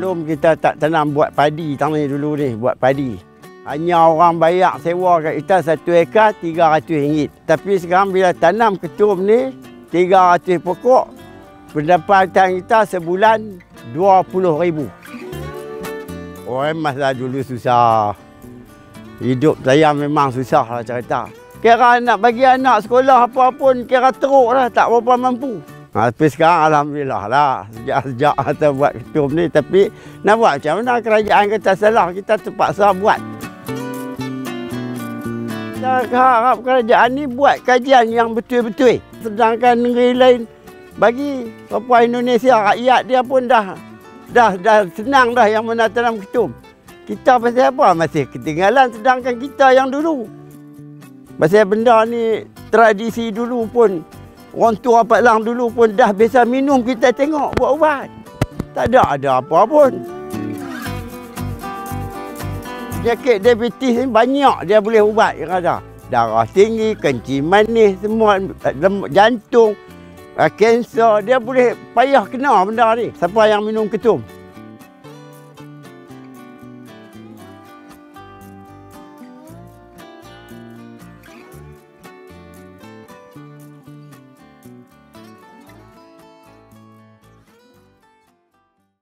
Maklum kita tak tanam buat padi tanah ni dulu ni, buat padi. Hanya orang bayar sewa kat kita 1 ekar RM300. Tapi sekarang bila tanam ketum ni 300 pokok, pendapatan kita sebulan RM20,000. Masa dulu susah. Hidup saya memang susah lah cerita. Kira nak bagi anak sekolah apa pun kira teruk lah, tak berapa mampu. Tapi sekarang Alhamdulillah lah, sejak kita buat ketum ni. Tapi nak buat macam mana, kerajaan kata salah, kita terpaksa buat. Kita harap kerajaan ni buat kajian yang betul-betul. Sedangkan negeri lain bagi apa Indonesia, rakyat dia pun dah senang dah yang mana tanam ketum. Kita pasal apa masih ketinggalan, sedangkan kita yang dulu. Pasal benda ni tradisi dulu pun, orang tua Pak Lang dulu pun dah biasa minum, kita tengok buat ubat. Tak ada apa pun. Penyakit diabetes ni banyak dia boleh ubat yang ada. Darah tinggi, kencing manis, semua, jantung, kanser, dia boleh payah kena benda ni. Siapa yang minum ketum?